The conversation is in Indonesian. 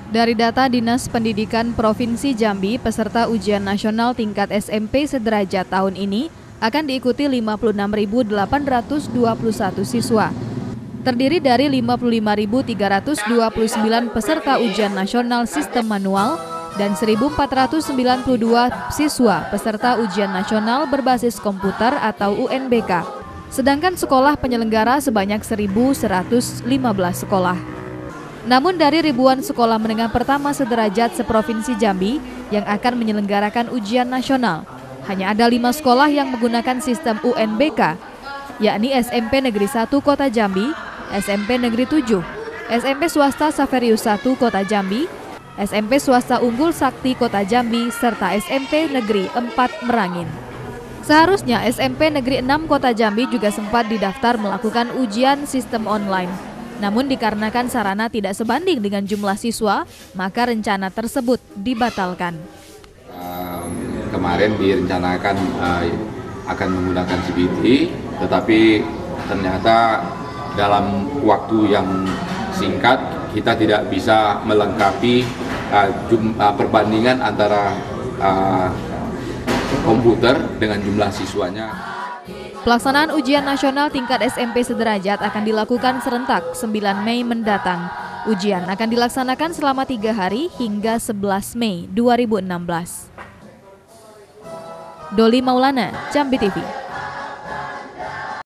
Dari data Dinas Pendidikan Provinsi Jambi, peserta ujian nasional tingkat SMP sederajat tahun ini akan diikuti 56.821 siswa. Terdiri dari 55.329 peserta ujian nasional sistem manual dan 1.492 siswa peserta ujian nasional berbasis komputer atau UNBK. Sedangkan sekolah penyelenggara sebanyak 1.115 sekolah. Namun dari ribuan sekolah menengah pertama sederajat seprovinsi Jambi yang akan menyelenggarakan ujian nasional, hanya ada 5 sekolah yang menggunakan sistem UNBK, yakni SMP Negeri 1 Kota Jambi, SMP Negeri 7, SMP Swasta Saverius 1 Kota Jambi, SMP Swasta Unggul Sakti Kota Jambi, serta SMP Negeri 4 Merangin. Seharusnya SMP Negeri 6 Kota Jambi juga sempat didaftar melakukan ujian sistem online. Namun dikarenakan sarana tidak sebanding dengan jumlah siswa, maka rencana tersebut dibatalkan. Kemarin direncanakan akan menggunakan CBT, tetapi ternyata dalam waktu yang singkat kita tidak bisa melengkapi perbandingan antara komputer dengan jumlah siswanya. Pelaksanaan ujian nasional tingkat SMP sederajat akan dilakukan serentak 9 Mei mendatang. Ujian akan dilaksanakan selama 3 hari hingga 11 Mei 2016. Doli Maulana, Jambi TV.